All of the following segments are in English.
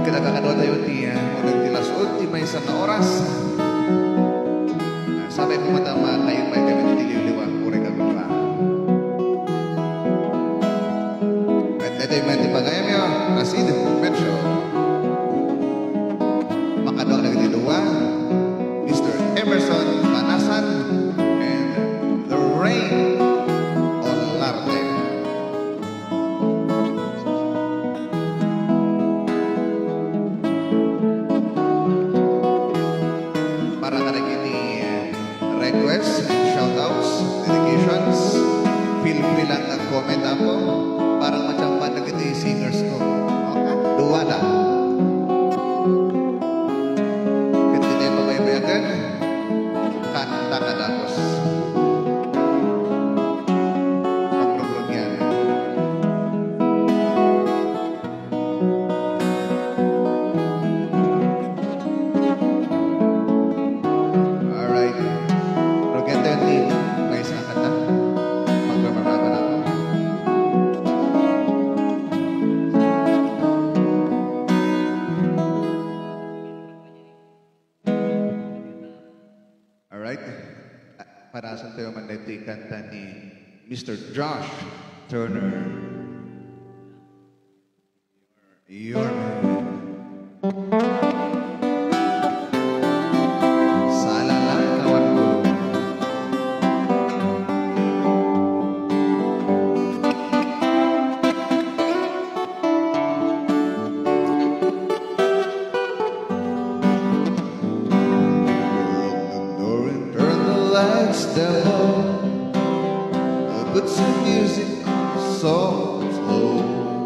kinakakadwa tayo niya, unang tilas ultima isang na oras. Sabay ko matama kayong may kami nililiwang puri ka ba. At ito yung mga tipagayam nyo, Rasid Metro. Makadwa na kaniluwa, Mr. Emerson Manasan, and The Rain on Larte. Para na rin requests and shoutouts, dedications, feel lang ang comment ako, parang macampan na kita yung singers ko. Dua na. Hindi pa may bayagan, kanta ka tapos. Pag-prog yan. Alright. May isang kanta. Magbabaraba na ako. Alright. Para sa tayo man ito yung kanta ni Mr. Josh Turner. Your Man. Put some music so slow.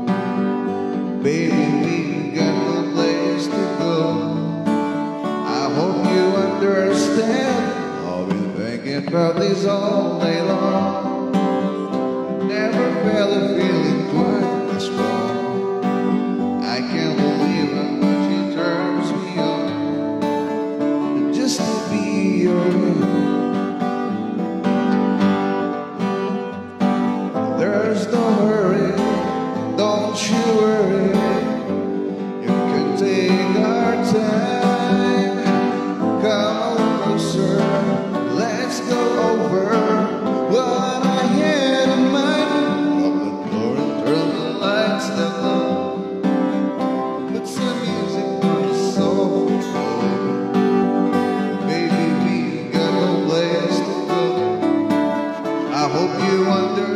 Baby, we got no place to go. I hope you understand. I've been thinking about this all day long. Never felt a feeling quite this strong. I can't believe how much it turns me on just to be your man. There's no hurry, don't you worry. You can take our time. Come closer, let's go over what I had in mind. Open the door and turn the lights down low. Put some music on the soft floor. Baby, we got no place to go. I hope you understand.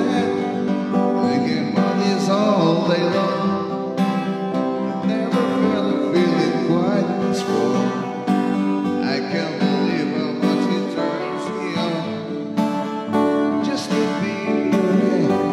All day long, never felt a feeling quite this strong. I can't believe how much it turns me on just to be your man.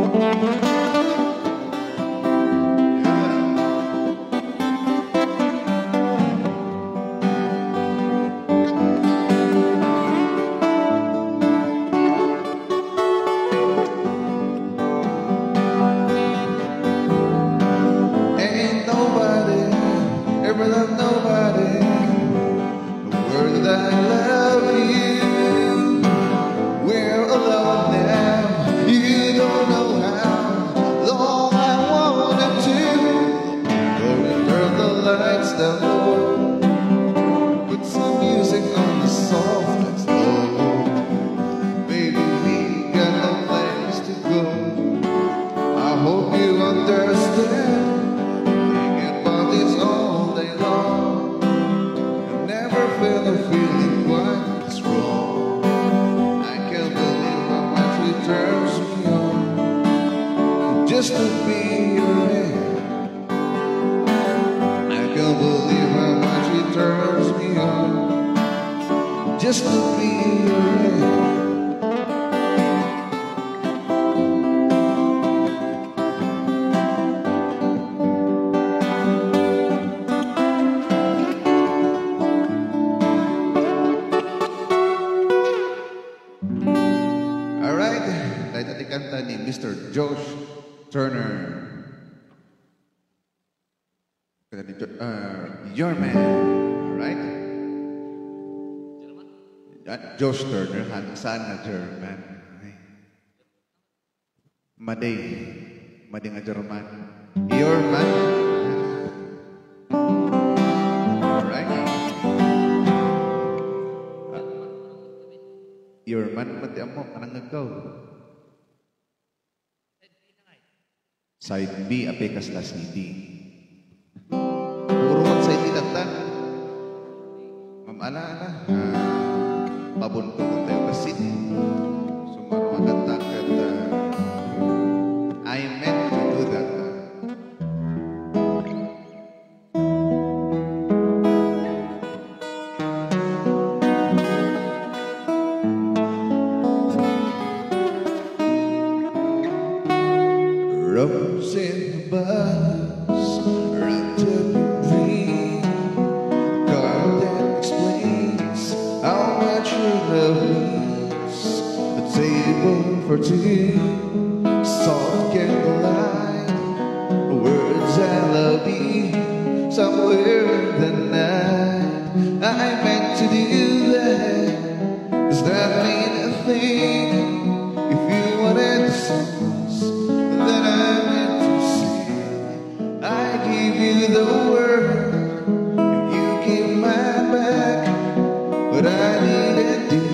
Ever love nobody the word that I love you. We're alone now. You don't know how long I wanted to. Go and turn the lights down low. Put some music on the soft and slow. Baby, we got no place to go. I hope you understand. A feeling quite this wrong. I can't believe how much it turns me on just to be your man. I can't believe how much it turns me on just to be your man. Kanta ni Mr. Josh Turner. Your Man. Alright? Josh Turner, saan na German? Maday nga German. Your Man. mati mo, kanang ngagaw. Side B, Apekas La City. Puro man side B tata. Ma'am ala. Pabon ko na tayo La City. Sumaro ang katakat. I meant to do that. Rose in the bus, right to your dream. Car that explains how much your love means. A table for two, soft candlelight. Words I love you, somewhere in the night. I meant to do that. Does that mean a thing? If you wanted songs that I meant to sing, I give you the world and you give my back. But I needed you.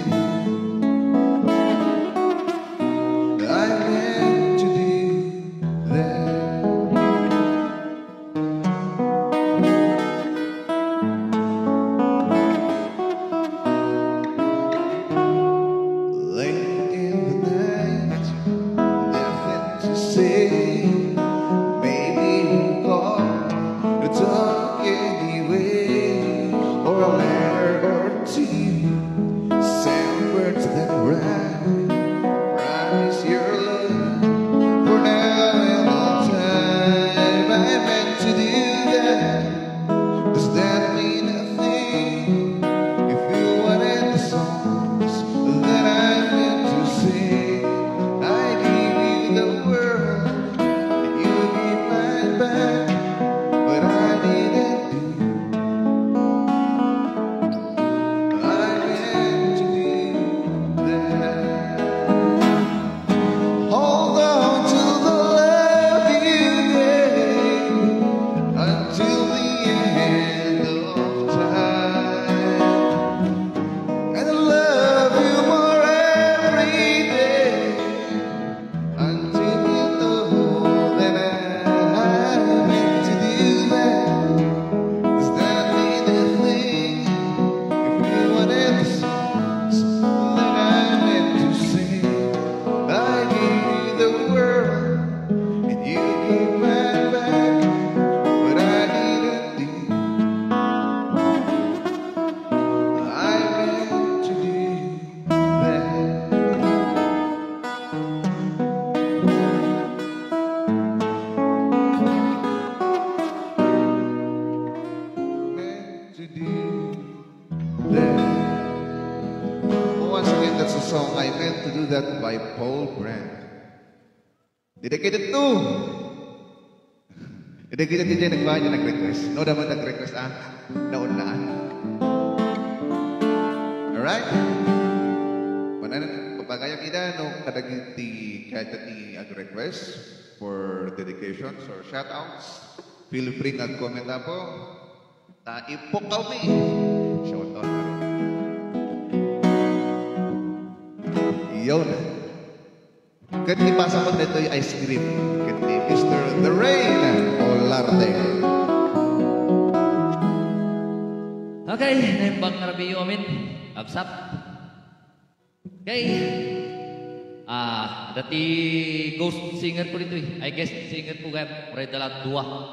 I meant to do that. Late in the night, nothing to say. Maybe we'll call to talk anyway, or a letter or two. Send words that rhyme. Promise your love for now and all time. I meant to do that. Does that mean a thing? If you wanted the songs that I meant to sing, I give you the world and you give mine back. But I needed you. I meant to do that. Hold on to the love you gave until the end of time. And I love you more every day until you know that I meant to do that. Does that mean a thing? If you wanted the songs that I meant to sing, I gave you the world and you gave mine back. But I needed you. I meant to do that. Meant to do that. Once again, that's the song I Meant to Do That by Paul Brand. Dedicated to Dedicated DJ nagbahan yung nag-request. No naman nag-request naunaan. Alright? Papagayang ina no kadagit kahit ti ag-request for dedications or shoutouts. Feel free nag-comment na po. Ipok kami. Shoutout na rin. Yun. Kati pasa ko nito yung ice cream. Kati Mr. The Rain Olarte. Okay, naimbang na rabi amin. Absap. Okay. Dati ghost singer ko dito eh. I guess singer ko kaya Ure dala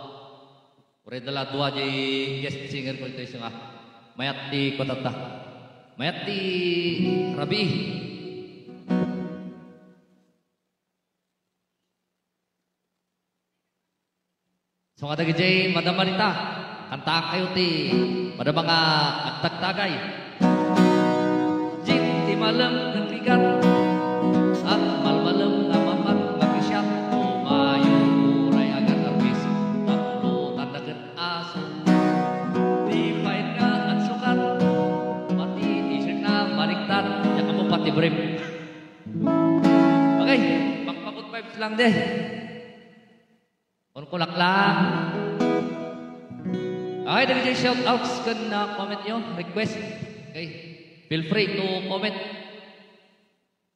dua jadi guest singer ko dito isang mayat di kotata. Mayat di rabi. So nga tagi madamarita, kanta kayo ti, madamang agtagtagay. Jit ti malam ng ligat, at malmalam na mamat mag-isyat, tumayo uray agad arbis, taplo tandagan aso. Di pahit nga at sukat, pati t-shirt na baliktad, yaka mo pati brim. Okay, magpakot vibes lang deh. Kulak lang. Okay, dari shoutouts kan comment nyo, request. Okay, feel free to comment.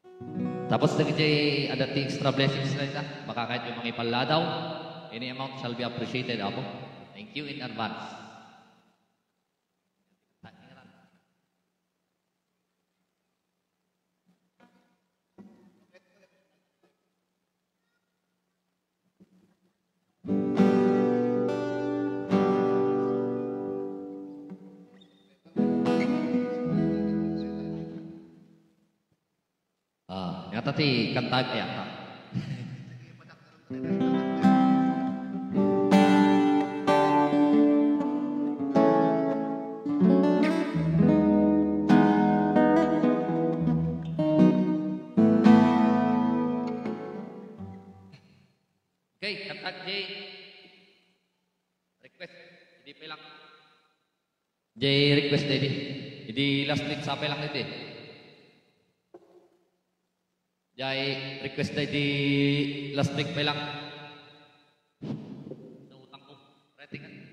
Tapos nagkajay ada ti extra blessings na ita. Baka kahit yung mga ipaladaw, any amount shall be appreciated ako. Thank you in advance. Nga tati kantag kaya ka. Okay, kantag Jay. Request. Hindi pa lang. Jay request dedi. Jadi last week sampai lang ito eh. Jai request day di last week pa lang. Sa utang ko. Rating kan.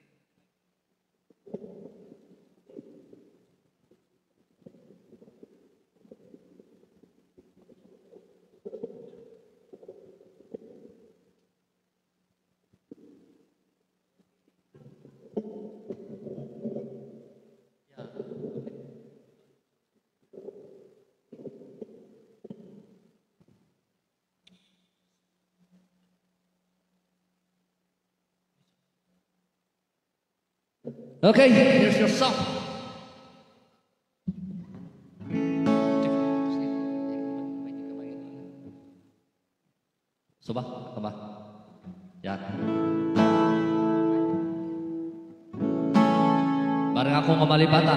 Okay, here's your song. Coba, coba. Ya. Bareng aku ngemalipatan.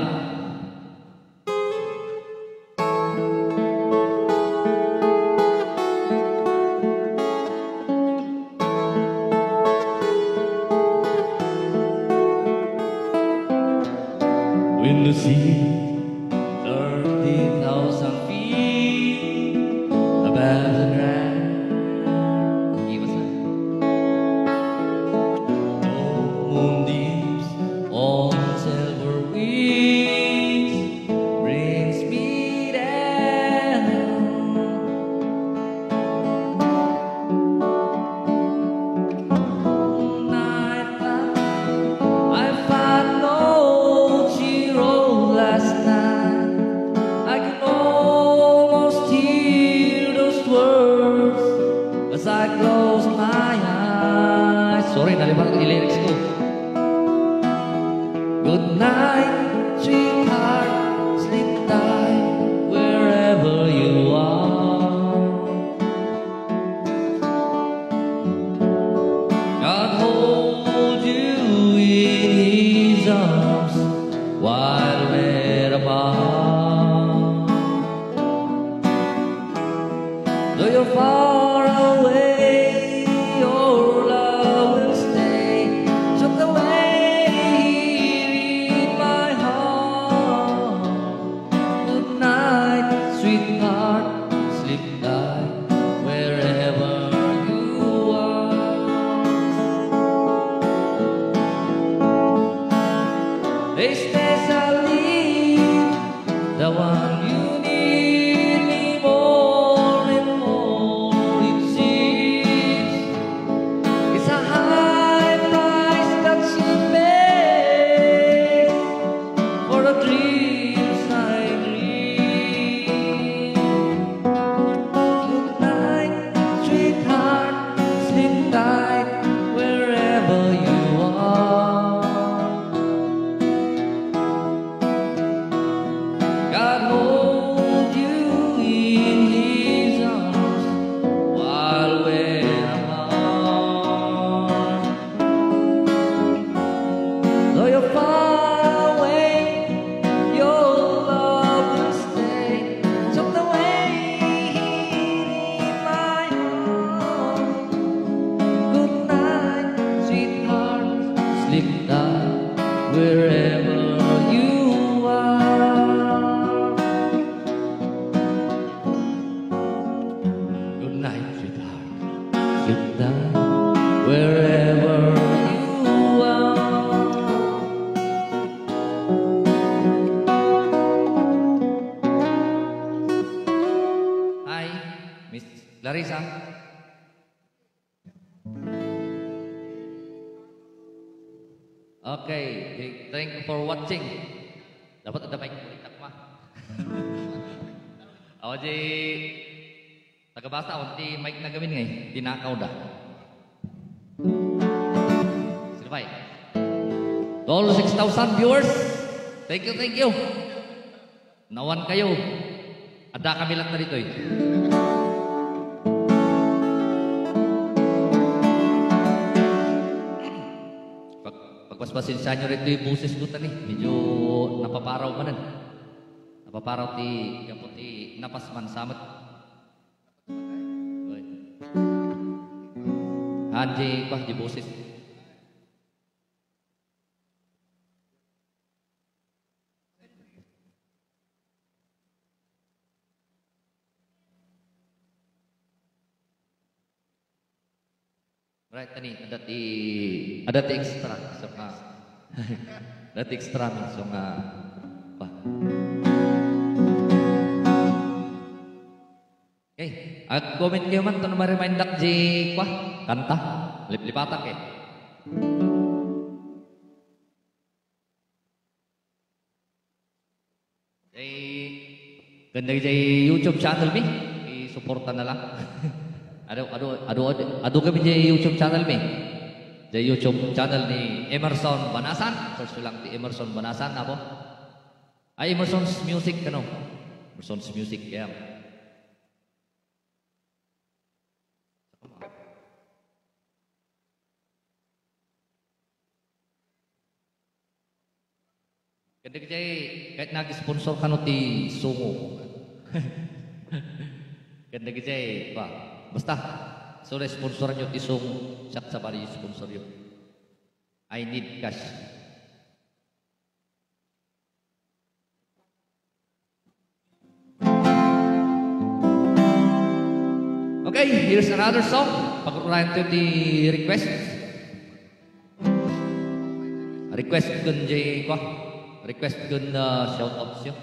When the sea 30,000 feet above the ground, give us no moonbeams on silver wings brings me down. Night I find no last night. I can almost hear those words as I close my eyes. Sorry, nalimutan ko yung lyrics ko. Good night, sweetheart, sleep tight wherever you are. God hold you in His arms while we're apart. Though you're far away, your love will stay tucked away in my heart. Good night, sweetheart, sleep tight wherever you are. They days I leave, the one you need me more and more it seems. It's a high price that she pays for the dreams I dream. Good night, sweetheart, sleep tight wherever you are. God hold you in His arms while we're apart. Though you're far away, your love will stay tucked away in my heart. Good night, sweetheart, sleep tight wherever you are. Good night, sweetheart, sleep tight wherever you are. Hi. guys, ha? Okay, thank you for watching. Dapat ada mic ulit mah. Ako di tagabasa unti mic na gamin ngay, tinakaw da. Sino ba? To all 6,000 viewers, thank you. Nawan kayo. Ada kami lang na dito eh. Pagpaspasin sa inyo rito yung buses ko tani. Medyo napaparaw manan. Napaparaw ti kaputi napasman samat. Anji pa di buses. Right, tani ada ti extra so ada ti extra mi so pa. Okay, at comment kayo man to na ma-remindak di kwa kanta lipatak eh. Ganda di YouTube channel mi, i-suporta na lang. Ado kami di YouTube channel mi. Di YouTube channel ni Emerson Banasan. Search lang di Emerson Banasan apa? Ay Emerson's Music kano. Emerson's Music kaya. Kada kahit nag-sponsor kano ti Sumo. Kada pa. Basta, so sponsor nyo tisong siyak sa bali sponsor yun. I need cash. Okay, here's another song. Pag-urayan ito di request. Request kun jay ko. Request kun shout outs yun.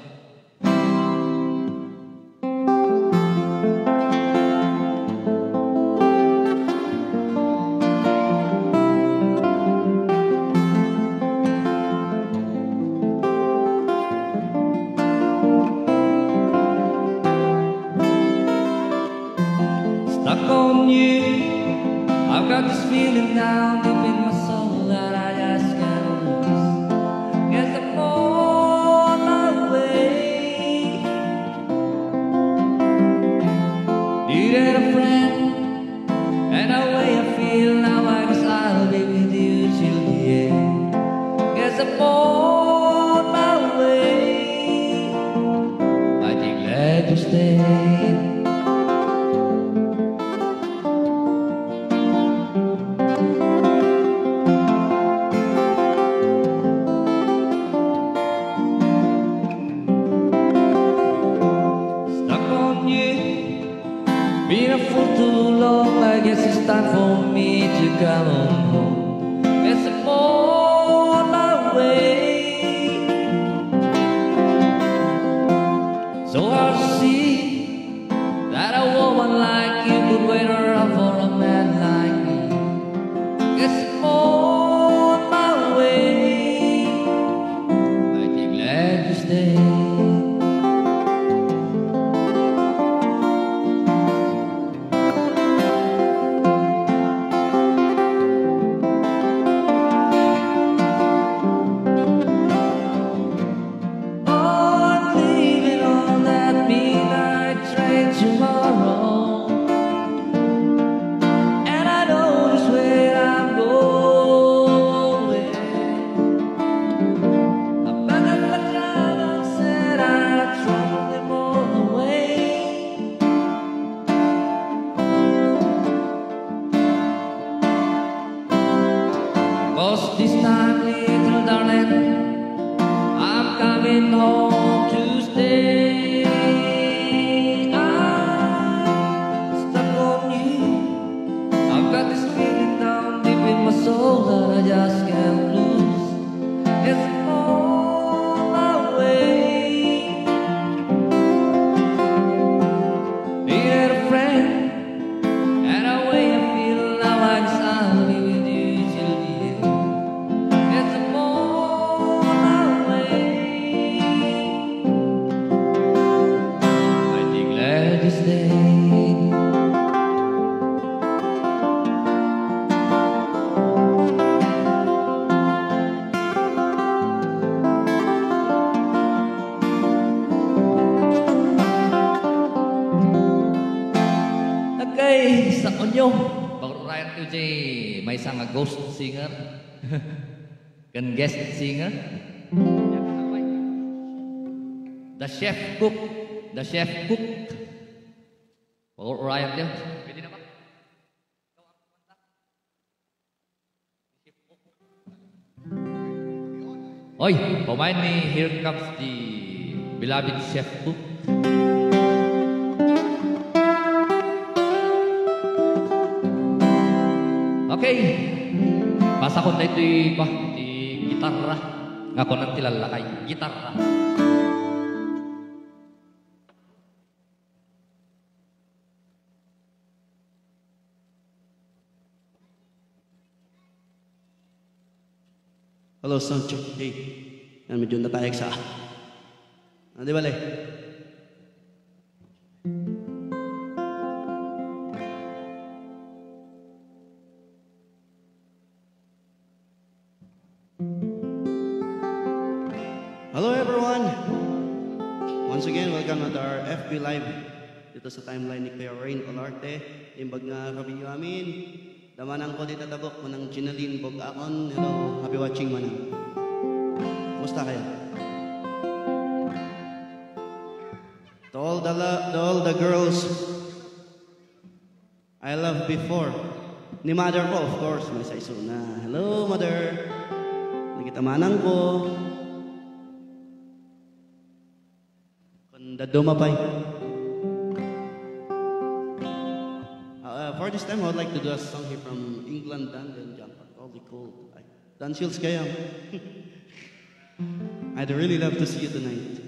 inyo. Bago Ryan to jay may isang ghost singer. Kan guest singer. The chef cook. The chef cook. Bago Ryan to. Pwede na ba? Oy, pamain me, here comes the beloved chef cook. Okay, basa ko na ito'y gitarra. Nga ko nang tilalakay, gitarra. Hello, Sancho. Hey, yan medyo natayag sa... Di ba, Le? Hello, everyone. Once again, welcome at our FB Live. Dito sa timeline ni Kuya Rain Olarte. Imbag nga kabinyo amin. Damanang ko dito tabok mo ng Ginaline Bogakon. Hello, happy watching manang. Kumusta kayo? To all the girls I loved before. Ni mother ko, of course, may saiso na. Hello, mother. Nakita manang ko. Kunda dumapay. For this time, I would like to do a song here from England band and John Probably called Dan Shields Kaya. I'd really love to see you tonight.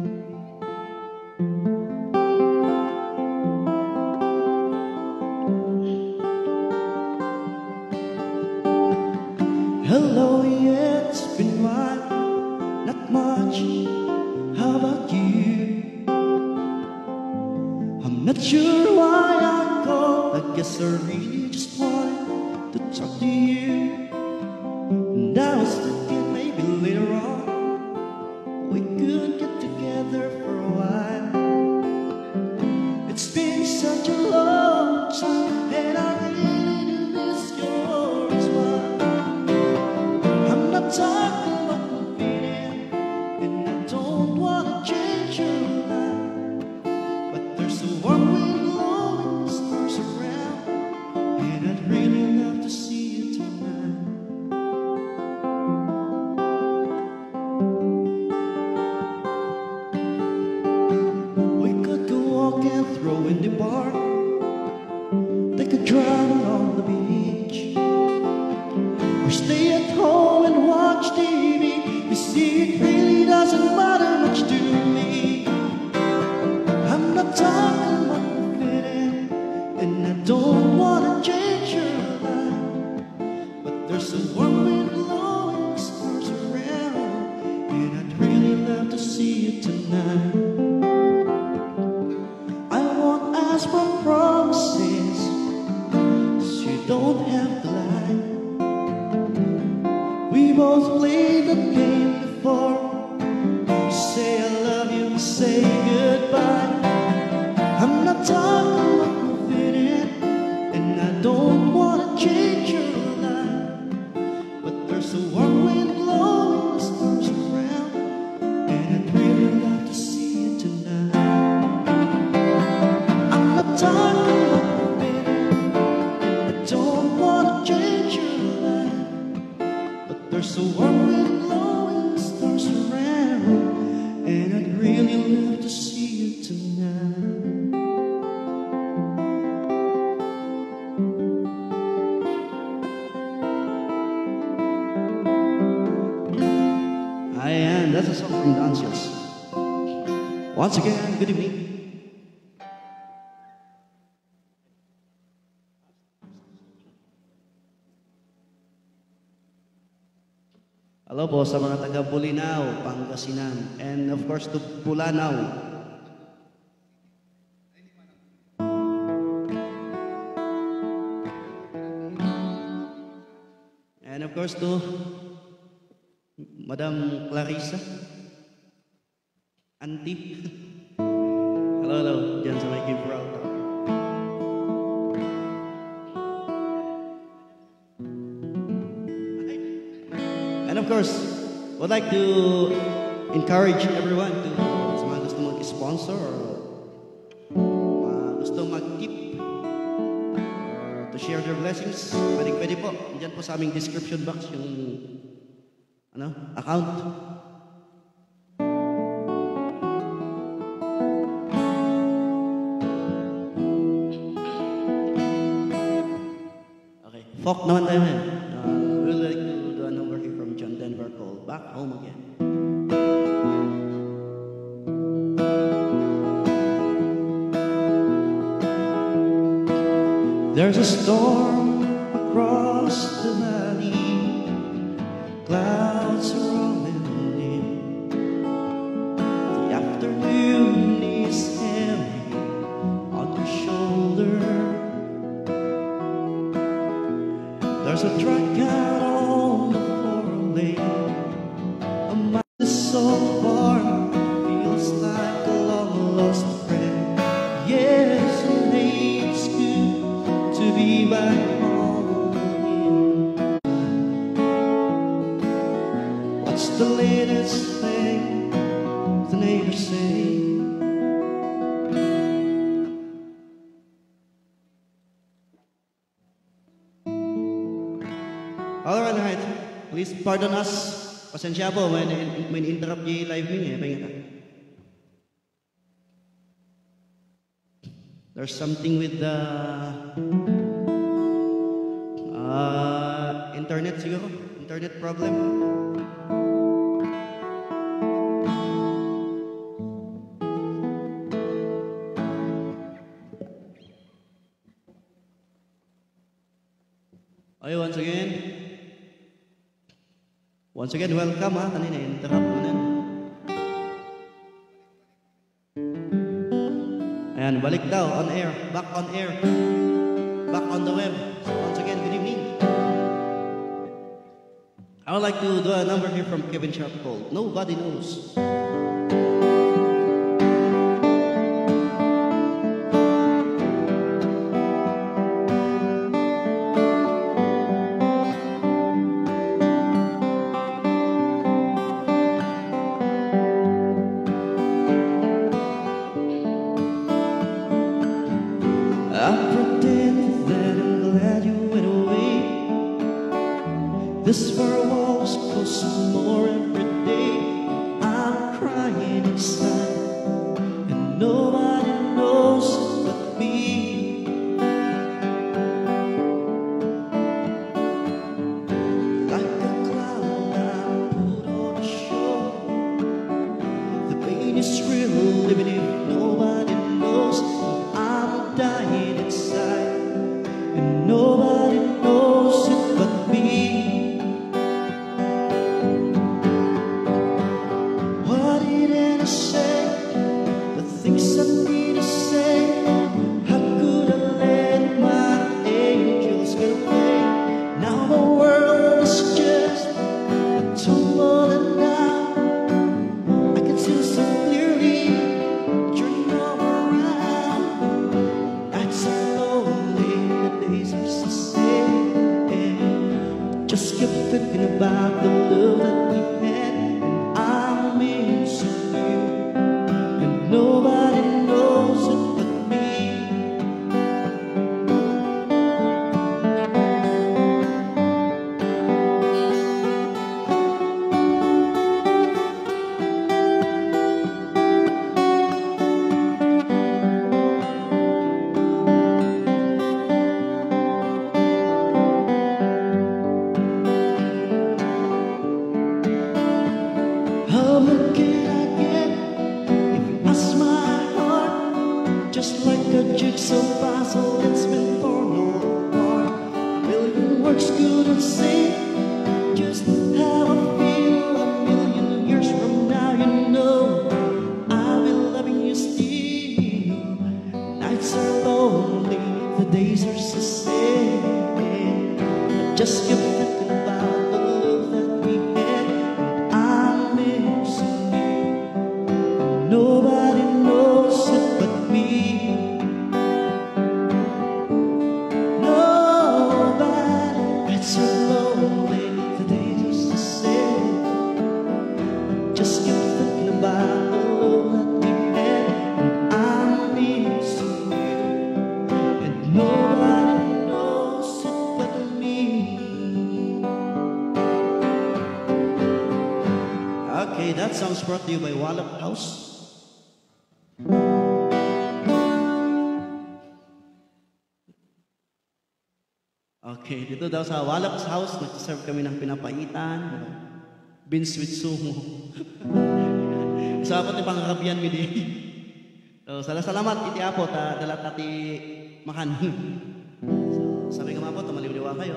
Hello, yeah, it's been a while, not much. How about you? I'm not sure why I called. I guess I really just wanted to talk to you. And I was thinking maybe later on we could get together for a while. It's been such a long time, and I really do miss your smile. I'm not talking about the feeling, and I don't wanna change your life, but there's a warm wind blowing the stars around, and I'd really love to see you tonight. We could go walk and throw in the bar, take a drive along the beach, or stay at home and watch TV. You see, it really doesn't matter much to me. I'm not talking about fitting, and I don't wanna change your life, but there's a warm wind blowing the stars around, and I'd really love to see you tonight. I won't ask for promises, 'cause you don't have to lie. We both played the game before. You say I love you, say goodbye. I'm not talking about moving in, and I don't wanna change your life, but there's a warm wind blowing the stars around, and I'd really love to see you tonight. I'm not talking about moving in, and I don't wanna change your life, but there's a warm wind blowing the stars around, and I'd really love to see you tonight. And that's a song from Dan Shields. Once again, good evening. Hello po sa mga taga Bulinaw, Pangasinan, and of course to Bulanao. And of course to Madam Clarissa, Auntie. Hello, hello, dyan sa may Gibraltar. course, would like to encourage everyone to sa mga gusto mag-sponsor or gusto mag-tip or to share their blessings, pwede po. Diyan po sa aming description box yung account. Okay, folk naman tayo ngayon. We'd like to do a number here from John Denver called Back Home Again. There's a storm across the valley, clouds are rolling in. The afternoon is heavy on your shoulder. There's a truck out on the 4-lane. A mile is so far, feels like a long lost friend. Yes, it's good to be back home again. What's the latest thing the neighbors say? Alright, please pardon us. Pasensya po, may interrupt yung live niya. There's something with the internet siguro, internet problem. Okay, once again, welcome ha, kanina interrupt mo na. Ayan, balik daw, on air, back on the web. So once again, good evening. I would like to do a number here from Kevin Sharp called Nobody Knows. This far walls close more every day. I'm crying inside, and nobody knows it but me. Like a cloud I put on a show. The pain is real, even if nobody knows. I'm dying inside, and nobody knows it but me. Just kept thinking about the love that we had, and I'm missing you, and nobody knows it but me. How much can I get if you ask my heart? Just like a jigsaw puzzle that's been torn apart. A million words couldn't say just how I feel. A million years from now, you know I'll be loving you still. Nights are lonely, the days are so sad. I just keep thinking about the love that we had, and I'm missing you. Nobody knows it but me. Nobody, it's so lonely. Okay, that song's brought to you by Wallop House. Okay, dito daw sa Wallop's House, nagsaserve kami ng pinapaitan, beans with sumo. Sa apat ni pangkakabiyan mi di. So, salamat iti apo, dalat ati makan. So, sabi ka mga po, tumaliw-liwa kayo.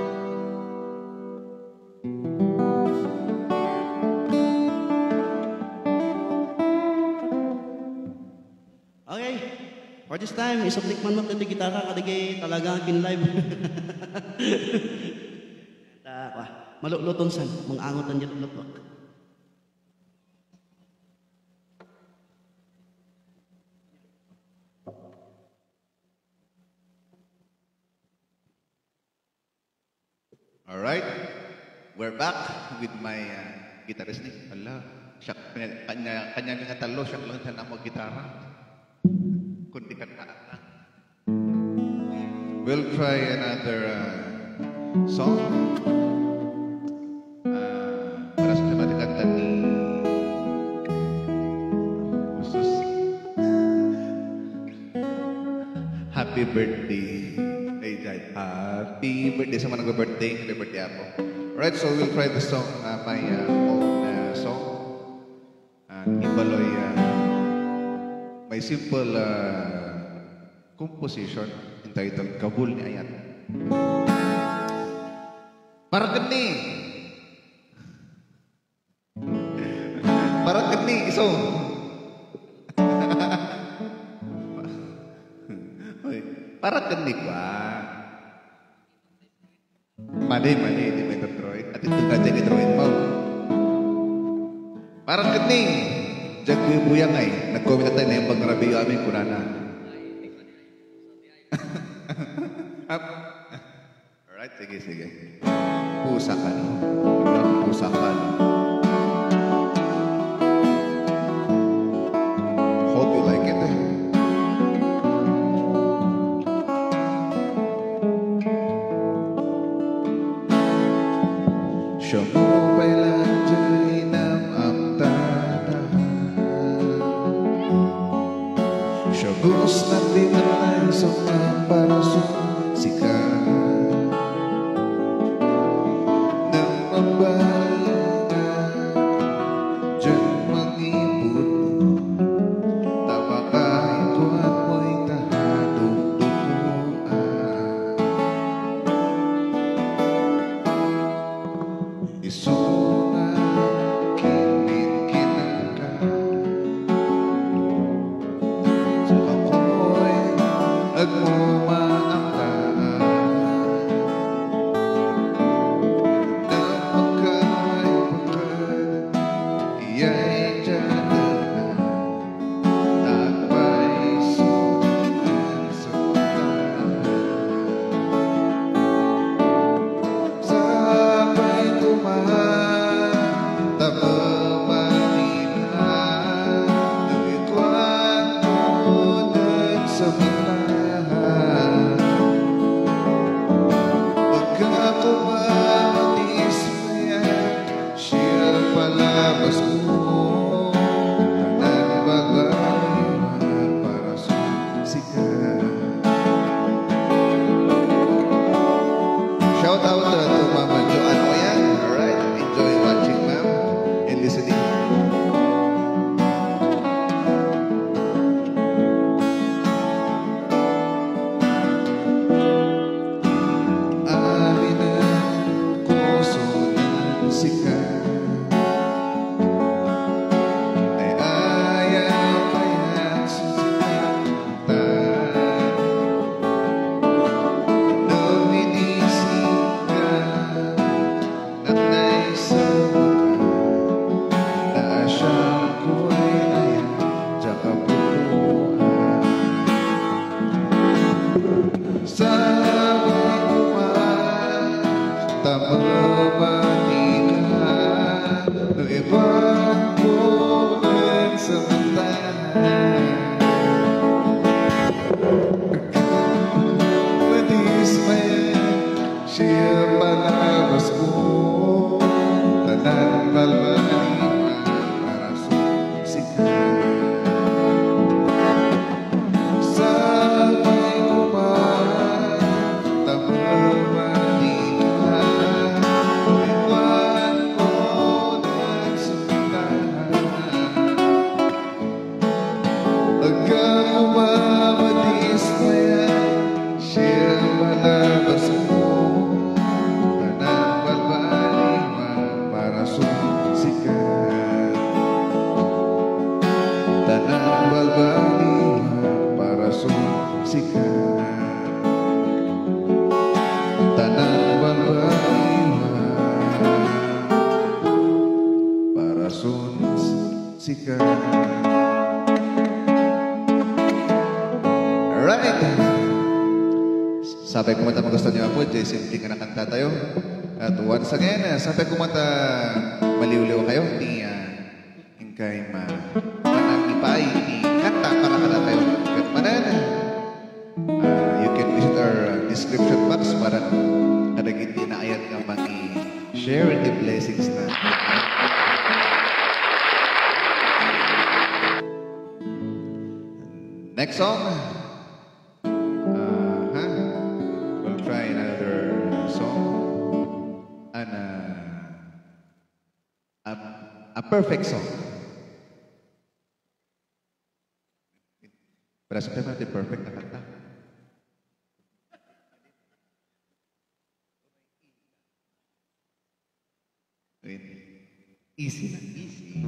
Okay, for this time, isaplik man mo ito gitara, kadigay talaga kin live. Maluluton san, mangangotan dyan lutok. All right, we're back with my guitarist ni. Ala, siya kanya nga talo, siya lang sana mo gitara. Kundi ka na. We'll try another song. Para sa kanta ni Sus. Happy birthday. Happy birthday sa mga nag-birthday. Happy birthday ako. Alright, so we'll try the song, my own song. Ibaloy, my simple composition entitled Kabul ni Ayat. Para gani. Para gani, iso. Para gani pa. Mali, di may Detroit. At ito na dyan Detroit mo. Parang kaning. Diyan ko yung buyang ay. Nag-comment na tayo na yung pag-rabi kami. Kurana. Alright, sige. Pusa ka no. Pusa ka no. Hope you like it. Siya mo pa'y lanjay ng amtanahan. Siya gusto na dinalay sa maparasong sikat ng mabalingan. Diyan mangipot tabakay ko at mo'y kahadugtunguan. Isunga kinaka sa ako'y nagmumaangkaan na magkay pagkat iya'y tiyanan na tagbay sunan sa pagkaan. Sabay tumahan, tapamanihan, nagikwan tunad sa bitahan. Pagka kumamatis mo yan, siya palabas mo. Nagbagay para sa sikat. Shout out to Mama Joanne Oyan. Alright, enjoy watching, ma'am, and listening. Alin ang puso ng sikat balbaliwan para sumsikat. Tanang balbaliwan para sumsikat. Alright. Sampai kumanta magustuhan niyo po, JCMT ka nakanta tayo. At once again, sampai kumanta maliw-liw kayo ni Ingkay Manangipay ni kanta para kada tayo. Kat manan, you can visit our description box para kadagit na ayat nga share the blessings na. Next song. We'll try another song. And a perfect song. Pero sabi natin perfect na kanta. Easy na, easy.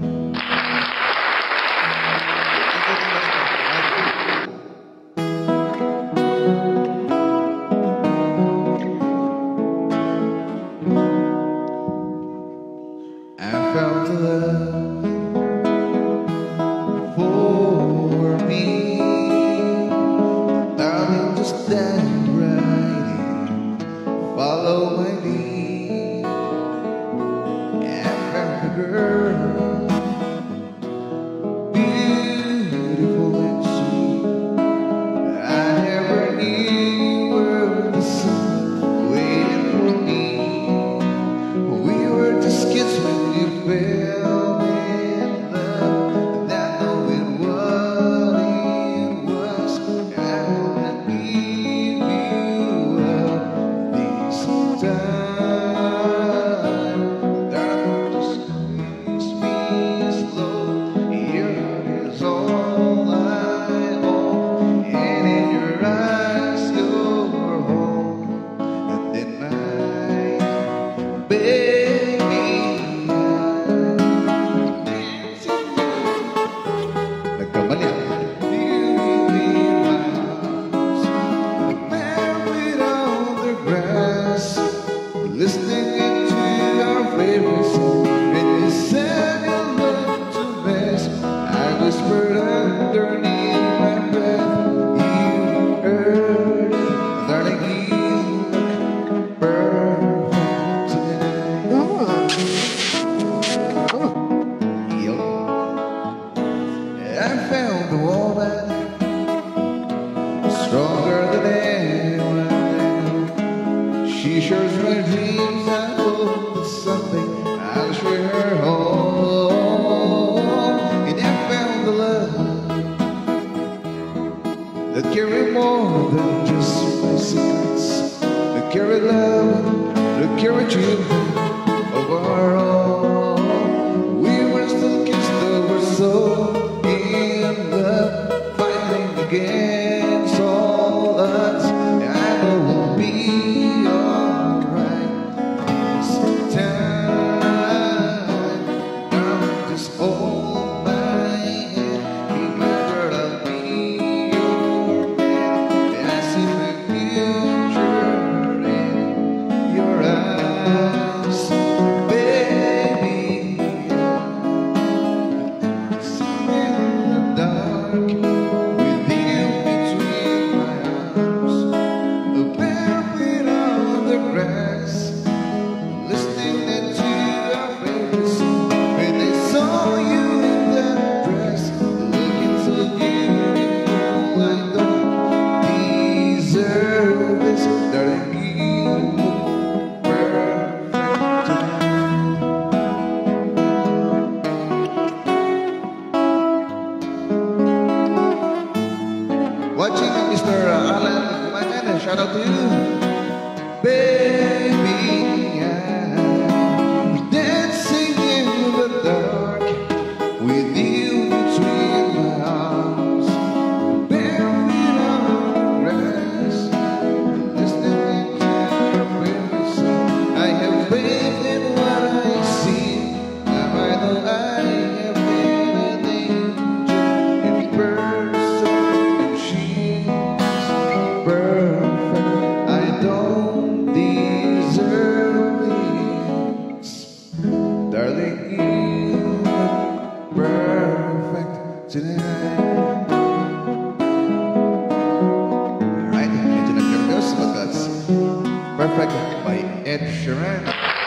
I found love for me. Darling, just stand right in, follow my lead. I found a girl, beautiful and sweet. I never knew where the sun waiting for me. We were just kids when you fell in love, not knowing what it was. I wanna give you up this time. Darling, just squeeze me slow. Your heart is all I own, and in your eyes you're home. And then my baby, nagkamali ako. Listening into our favorite song, and you said you love to mess. I whispered underneath my breath, you heard it, darling, you look perfect tonight. Yo. I found a woman stronger than anyone. She shares my dreams. I hope that someday I'll share her home. And I found the love that carry more than just my secrets, that carry love, that carry truth of our own. We were still kids that were so in love, fighting against all odds. I know we'll be alright this time. Now just hold my hand. Remember I'll be your man. I see my future in your eyes. tonight. Alright, medyo nag-nervous, but that's perfect by Ed Sheeran.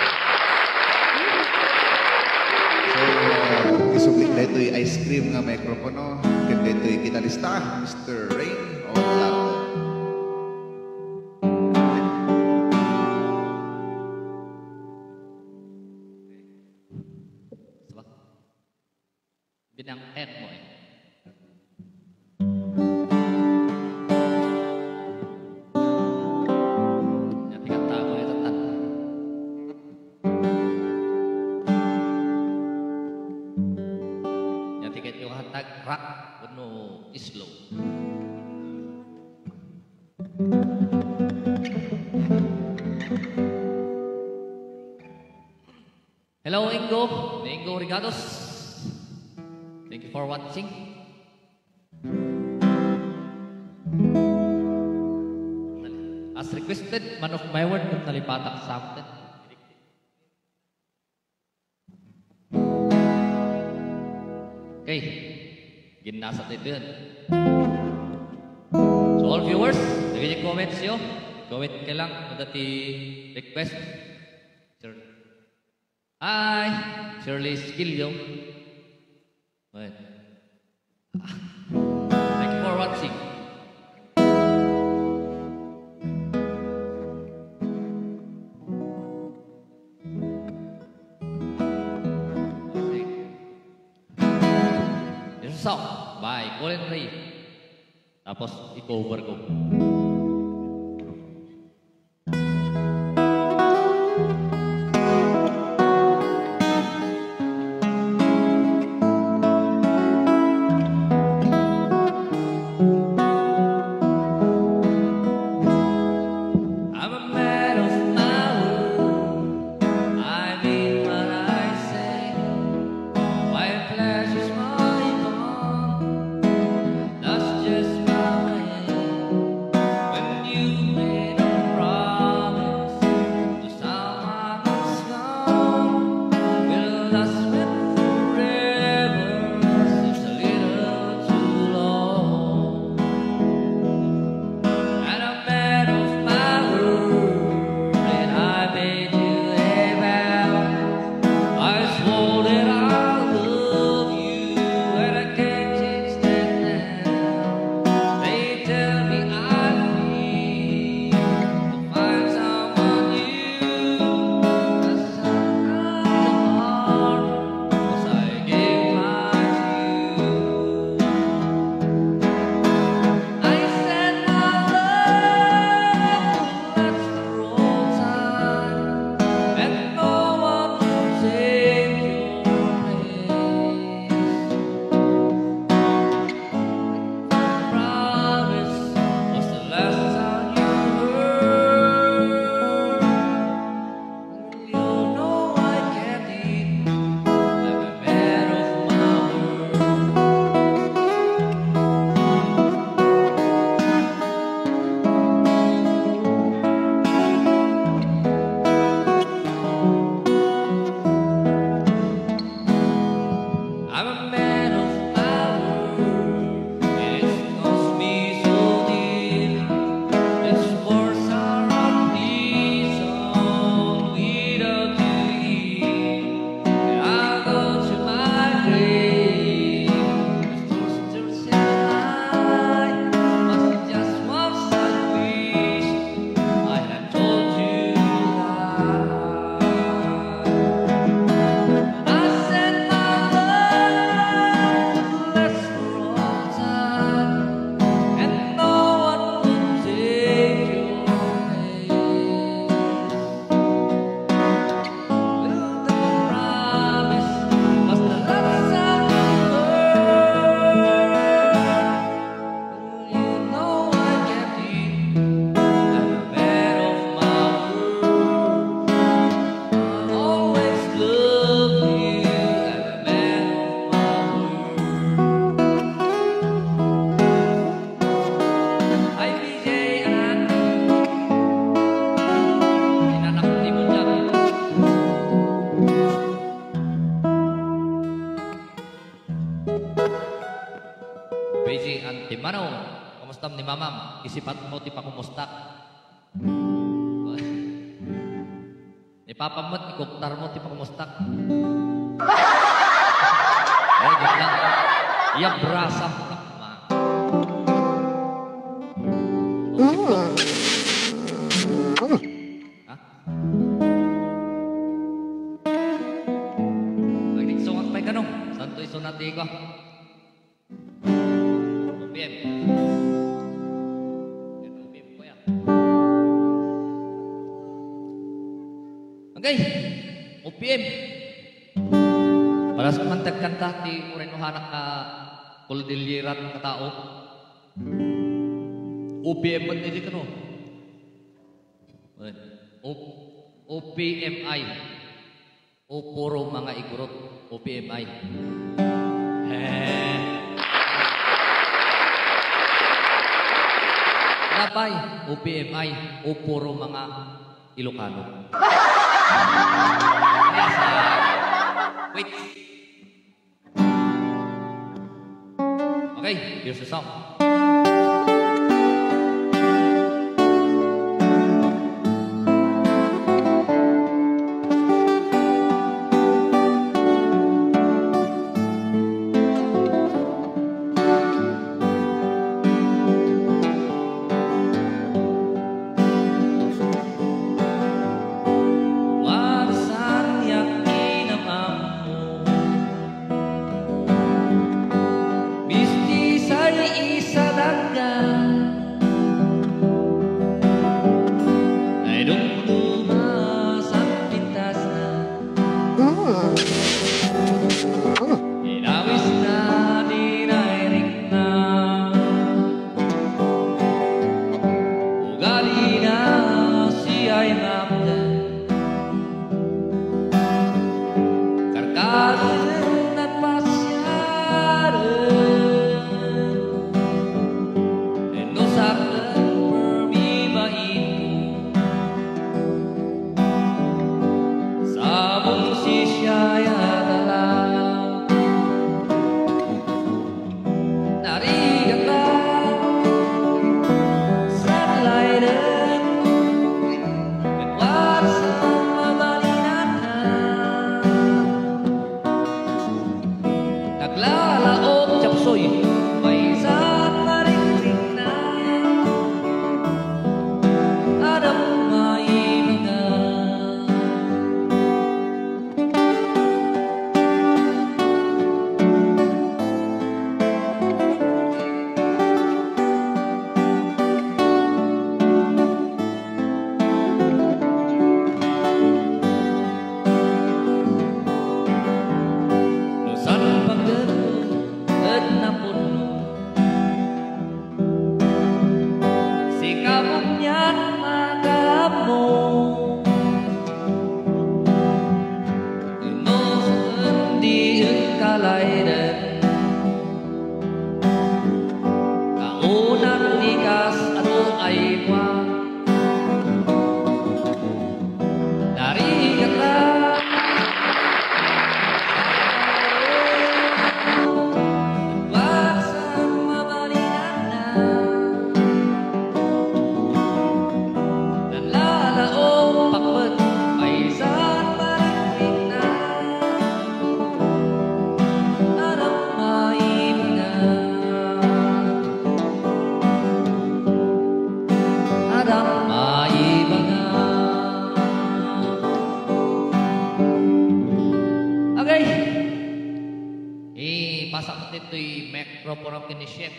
So, isublik na ito'y ice cream nga mikropono. Ganda ito'y gitarista, Mr. Rain Olato. Diba? Binang N mo eh. Yan, kanta ko ito tan. Yan, tiket yung hatag rock kuno slow. Hello, Ingo. Ingo Rigados. Thank you for watching. As requested, Man of My Word kung nalipatak sa atin. Okay. Ginasat ito yan. So all viewers, lagay yung comments nyo. Comment ka lang kung dati request. Sure. Hi, Shirley Skilio. Right. Thank you for watching. This is a song by Colin Ray. Tapos i-cover ko. Beji anti mano, kumustam ni mamam, isipat mo ti pakumustak. Ipapamot, ikuktar mo ti pakumustak. Joke lang. Iya berasa ma. Hah? Nagdiksong pay kanong, santo isunati ko. UPM. UPM ko yan. Okay, UPM. Para sa mantagkanta ti urin hanak na kuldilirat ng katao. UPM ba't nili ka no? OPMI. O puro mga igurot. OPMI. Napay, OPMI. O puro mga Ilocano. Wait. Okay, here's the song. Ito'y microphone kini chef.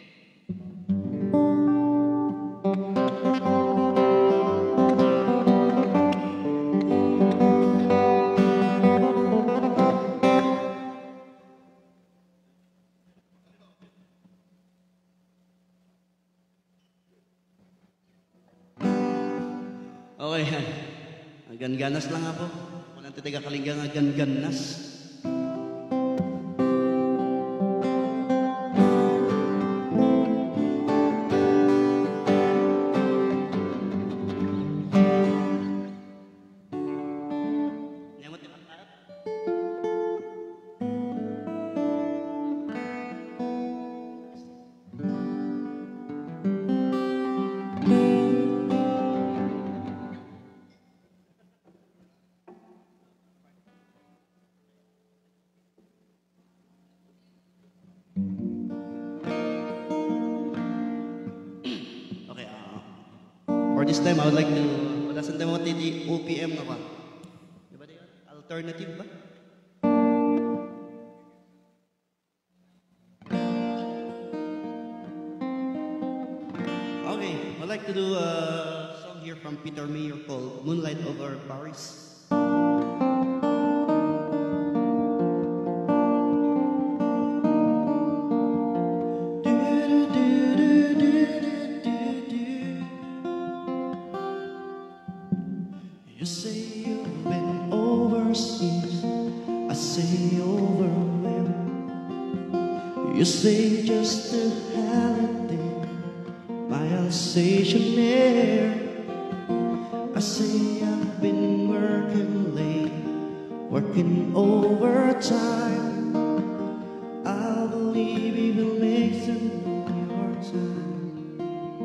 Okay, agan-ganas lang ako. Walang titiga kalinggang agan-ganas. this time, I would like to, wala sa demo di OPM na ba? Di ba yun? Alternative ba? Okay, I'd like to do a song here from Peter Mayer called Moonlight Over Paris. You say you've been overseas, I say overwhelmed. You say just a holiday, my Alsatian air. I say I've been working late, working overtime. I believe it will make some of your time.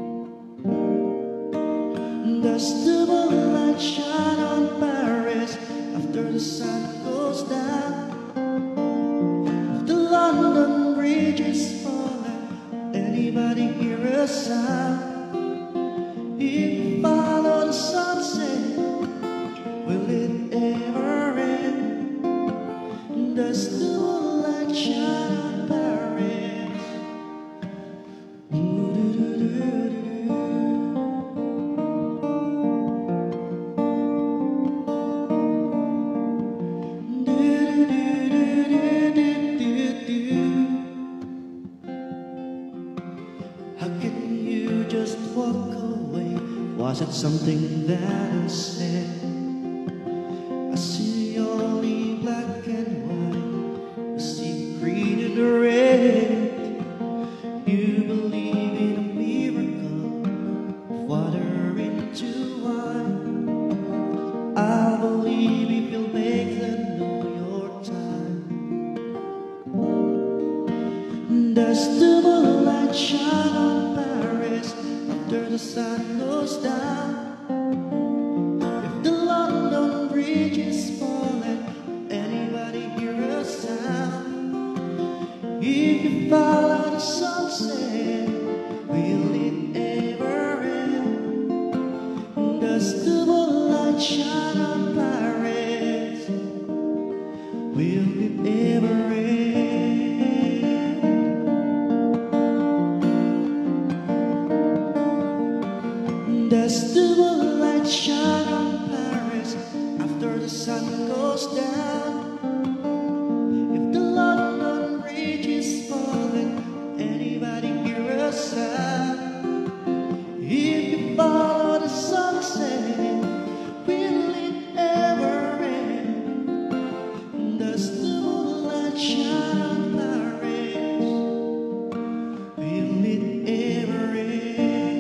Does the moonlight shine on Paris after the sun goes down? If the London Bridge is falling, anybody hear a sound? If you follow the sunset, will it ever end? Does the moonlight shine on Paris? How can you just walk away? Was it something that I said? I see only black and white, I see green and red. You believe in a miracle of water into wine. I believe if you'll make them know your time. Does the moonlight shine on Paris after the sun goes down? If the London Bridge is falling, anybody hear a sound? If you follow the sunset, will it ever end? Does the moonlight shine on Paris? Will it ever end? Does the moonlight shine on Paris after the sun goes down? If the London Bridge is falling, anybody hear a sound? If you follow the sunset, will it ever end? Does the moonlight shine on Paris? Will it ever end?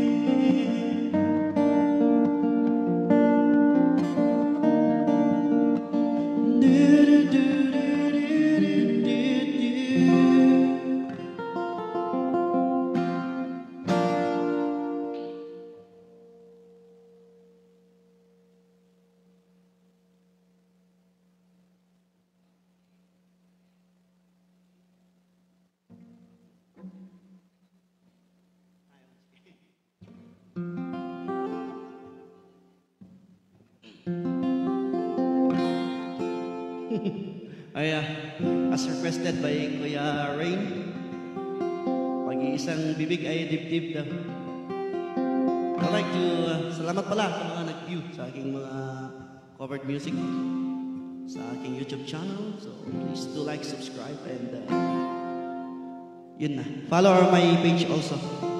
Ay, as requested by Kuya Rain, pag-iisang bibig ay dibdib daw. I'd like to, salamat pala sa mga nag-view sa aking mga covered music sa aking YouTube channel. So please do like, subscribe, and yun na. Follow my page also.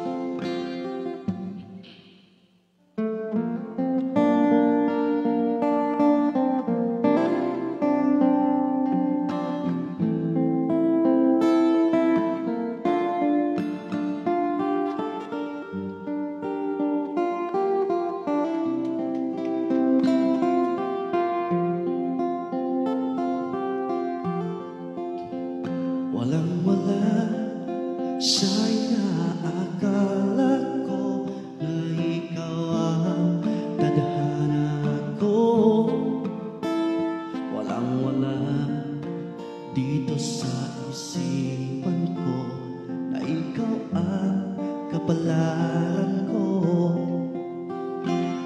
Walang-wala sa inaakala ko na ikaw ang tadhana ko. Walang-wala dito sa isipan ko na ikaw ang kapalaran ko.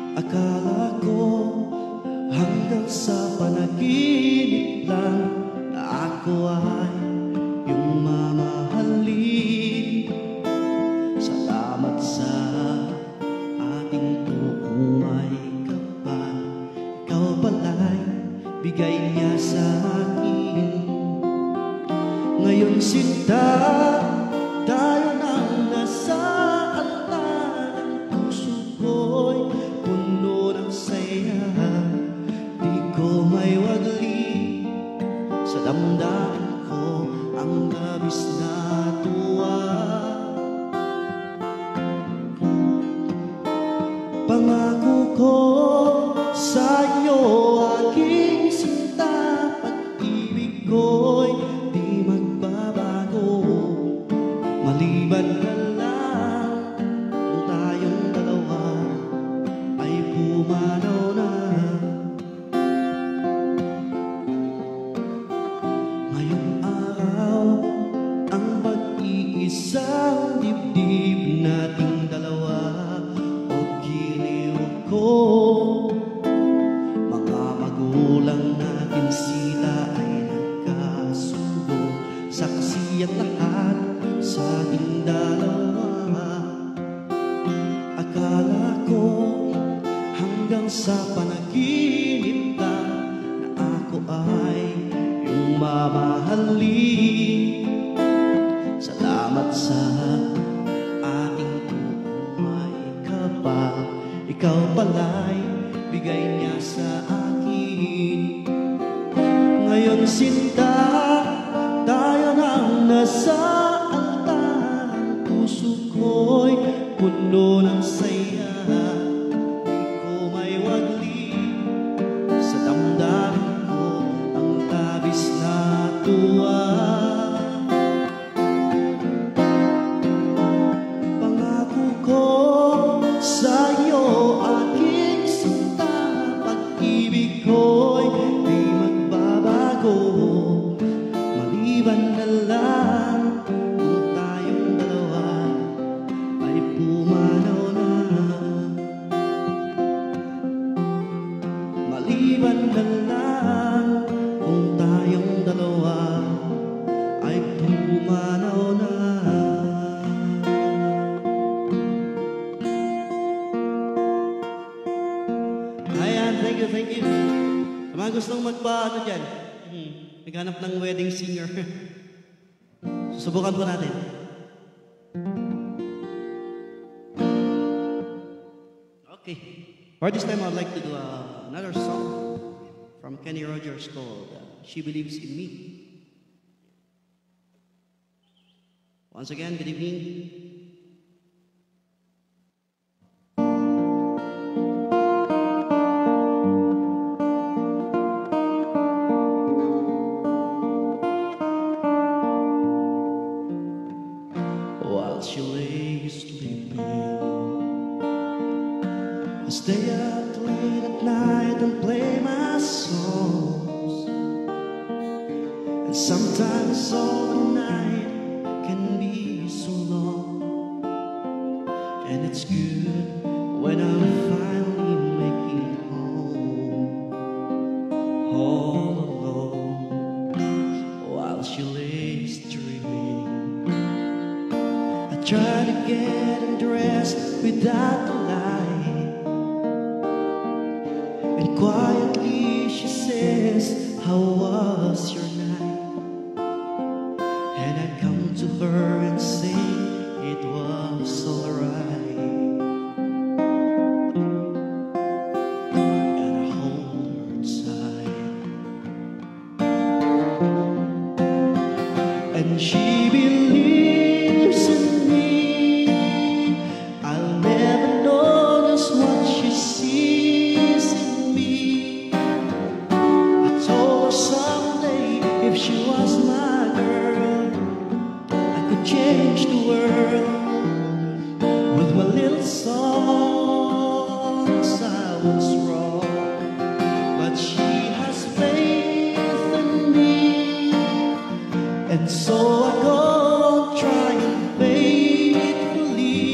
ako ay iyong mamahalin. Salamat sa ating buong may kapal. Ikaw pala'y bigay niya sa akin. Ngayon sinta, tayo nang nasa altar. Ang puso ko'y puno ng saya. Di ko may wagli sa damdamin ko ang labis na tuwa. Pangako ko sa'yo, aking sinta, pag-ibig ko'y di magbabago. Maliban na lang kung tayong dalawa ay pumanaw na. Ngayong araw, ang pag-iisang dibdib nating dalawa o giliw ko. Mga magulang natin sila ay nagkasundo. Saksi ang lahat sa ating dalawa. Akala ko hanggang sa panaginip ka na ako ay iyong mamahalin. Salamat sa ating buhay kapal. Ikaw pala'y bigay niya sa akin. Ngayon sinta, tayo nang nasa altar. Ang puso ko'y puno ng saya. Di ko may wagli sa damdamin ko ang labis na tuwa. Pangako ko sa'yo, aking sinta, pag-ibig ko'y di magbabago. Maliban na lang kung tayong dalawa ay pumanaw na. Maliban na lang kung tayong dalawa ay pumanaw na. Ayan, thank you, thank you. Sa mga gustong magpaano dyan, naghanap ng wedding singer. Susubukan po natin. Okay. For this time, I'd like to do another song from Kenny Rogers called She Believes in Me. Once again, good evening. While she lay sleeping, I stay up late at night and play my songs. And sometimes all the night can be so long. And it's good when I'm finally making it home, all alone. While she lays dreaming, I try to get undressed without the light. And quietly she says, how was your night? And I come to her and say, it was alright. And I hold her inside, and she believes in me. I'll never know just what she sees in me. I told her someday if she was my girl, I could change the world with my little songs. I was wrong, but she has faith in me, and so I go on trying faithfully.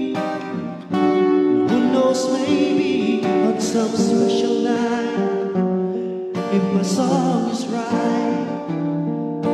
Who knows, maybe on some special night, if my song is right,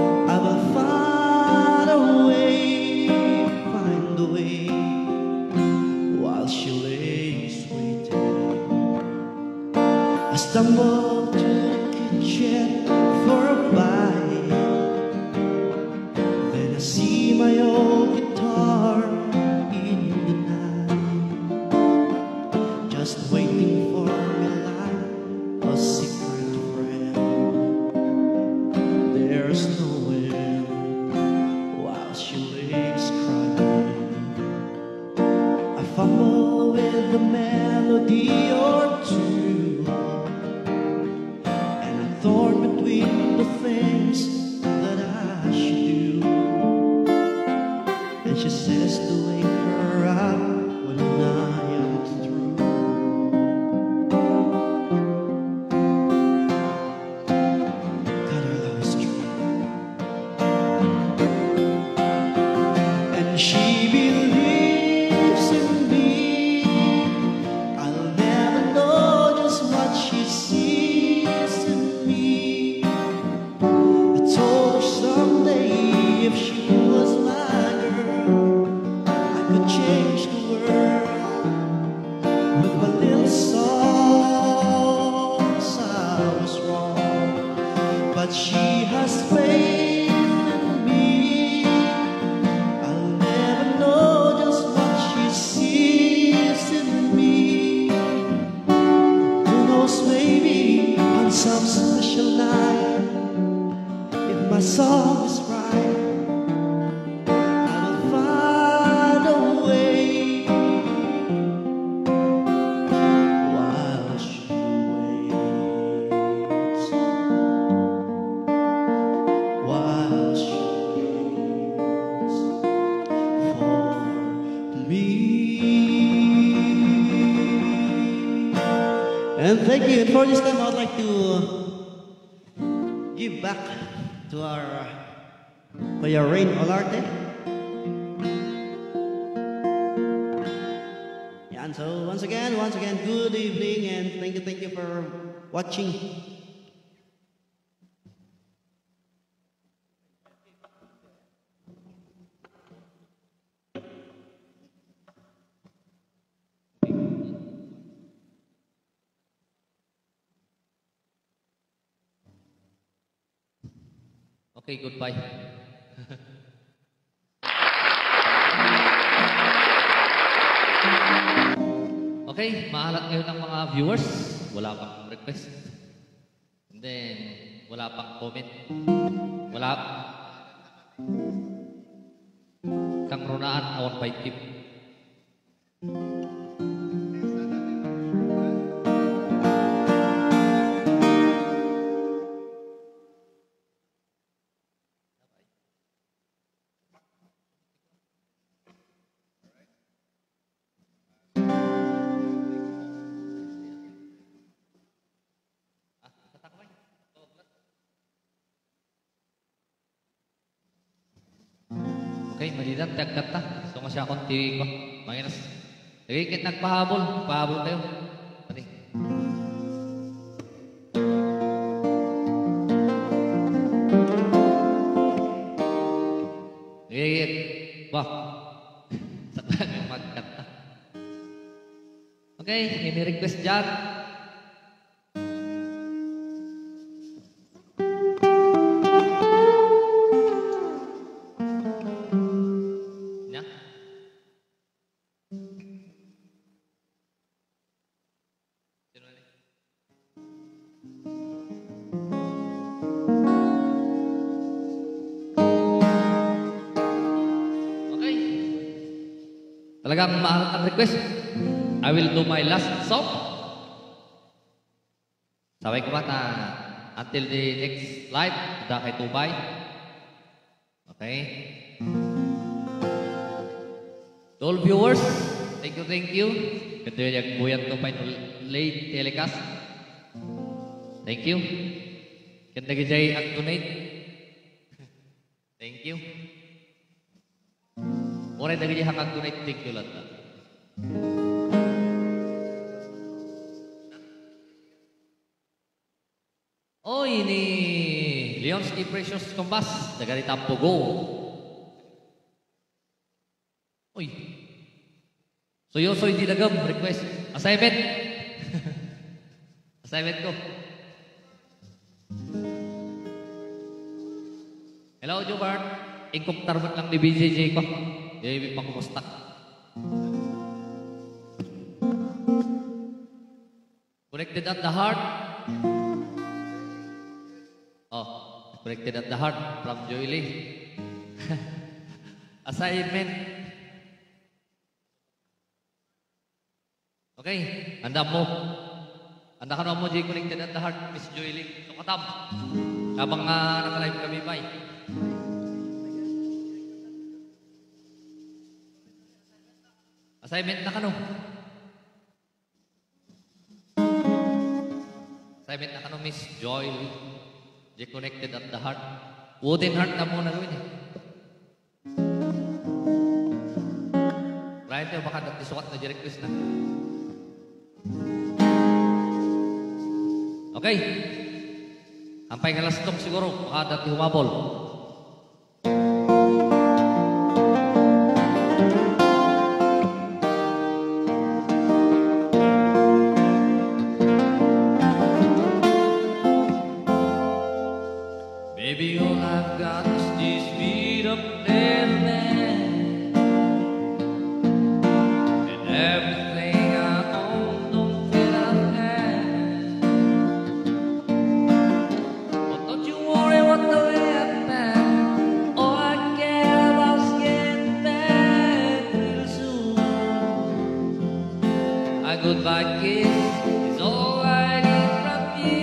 she says to wake her up when I am through. God, her love is true. And she believes in me. I'll never know just what she sees in me. I told her someday if she was my girl, I could change the world with my little songs. I was wrong, but she has faith in me. I'll never know just what she sees in me. Who knows, maybe on some special night, if my song is right, I will find a way while she waits, while she waits for me. And thank you. And for this time, I would like to give back to our Kuya Rain Olarte. And so once again, good evening, and thank you for watching. Okay, goodbye. Okay, maalat ngayon ng mga viewers. Wala pang request. And then, wala pang comment. Wala kang runaan awon by tip. Okay, malidat, tagkat ta. So nga siya akong tiwi ko. Manginas. Lagi kit nagpahabol. Pahabol tayo. Pati. Lagi. Bah. Sakla yung magkat ta. Okay, ini request dyan. Talagang maalat ang request. I will do my last song. Sabay ko ba na until the next live, da kay Tubay. Okay. To all viewers, thank you. Ito yung Buyang Tubay no late telecast. Thank you. Kanda gajay ang donate. Thank you. Oray dagi hakag donate, thank you lang. Oh, ini Leonski Precious Combas, dagari Tampogo. Uy. Soy di dagam request. Assignment. Assignment ko. Hello, Jobart. Ingkop tarbot lang ni BJJ ko. Di pangkumustak. Connected at the heart. Oh, connected at the heart from Joey. Assignment. Okay, handa mo. Handa ka na mo, J. Connected at the heart, Miss Joey. So, katab. Habang naka-live kami, bye. Assignment na kano. Assignment na kano, Miss Joy. Connected at the heart. Wooden heart na muna gawin eh. Ryan tayo baka nagtisukat na direct Chris na. Okay. Ampay nga last talk siguro. Baka dati humabol. Baby, all I've got is this beat up living, and everything I own don't fit out hand. But don't you worry what the way I back. All I care about is getting back real soon. A goodbye kiss is all I need from you.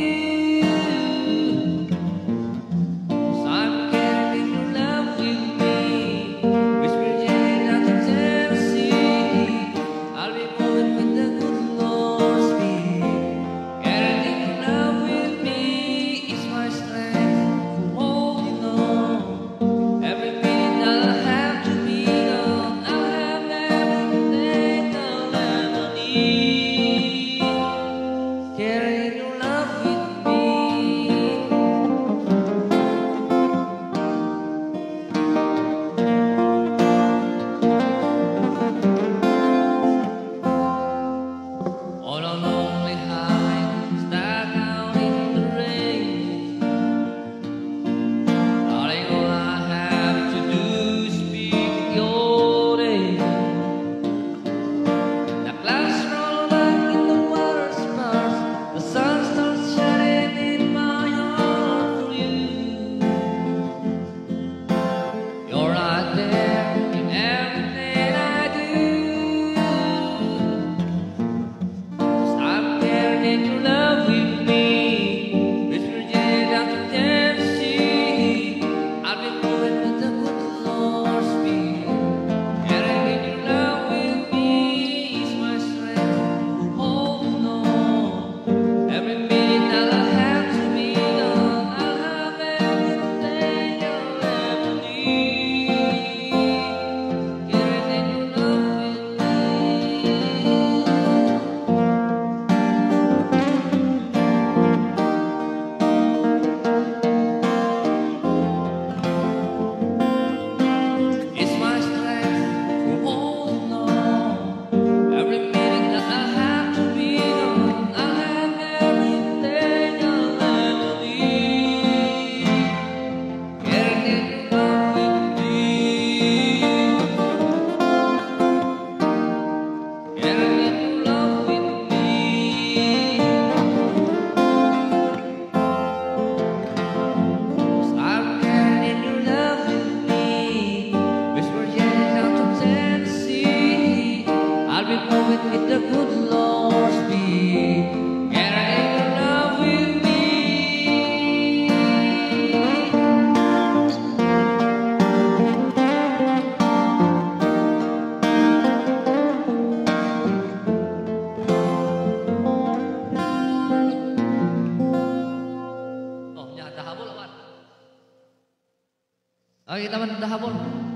Okay, taman dahabol.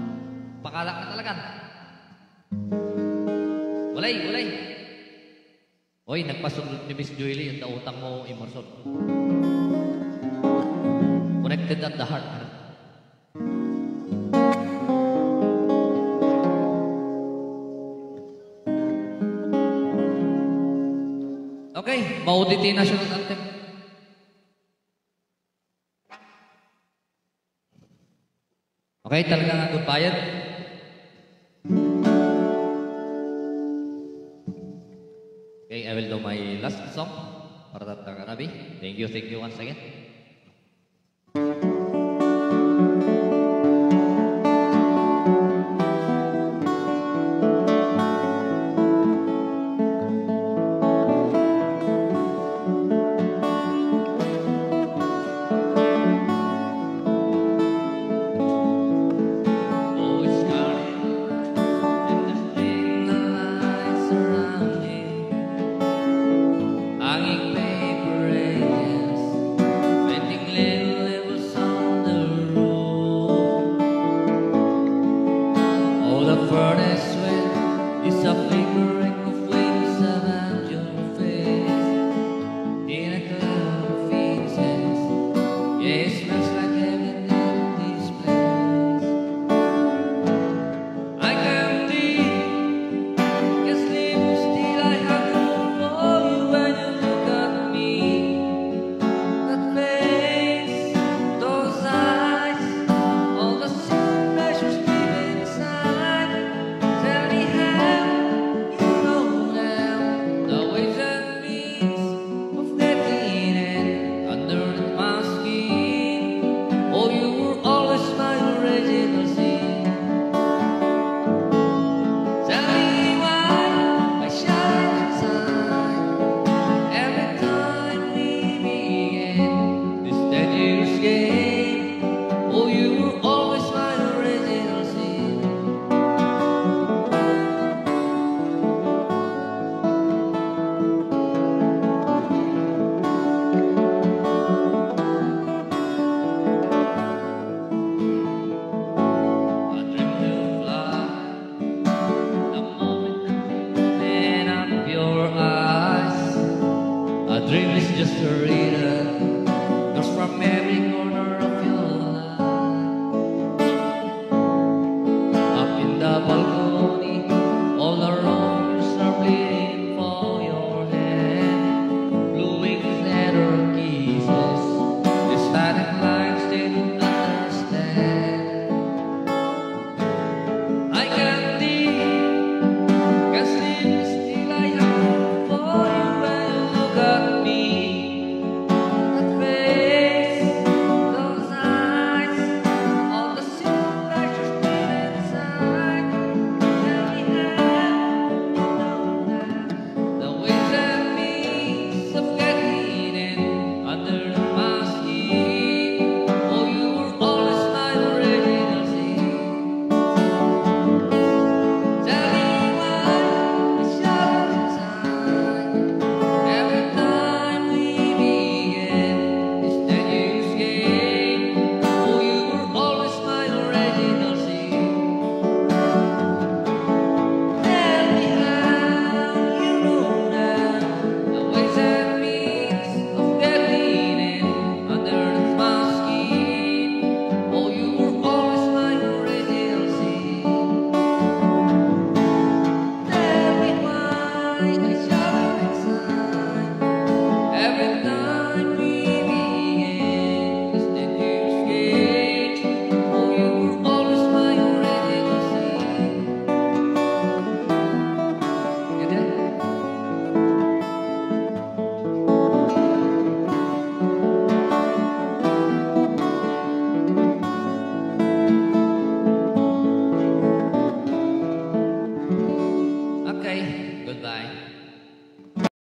Pakalak na talaga. Walay. Oy, nagpasunod ni Miss Joylie ang dautang mo, Emerson. Connected at the heart. Okay, mauditi national anthem. Okay, talaga nga goodbye. Okay, I will do my last song para tatang kanabi. Thank you once again.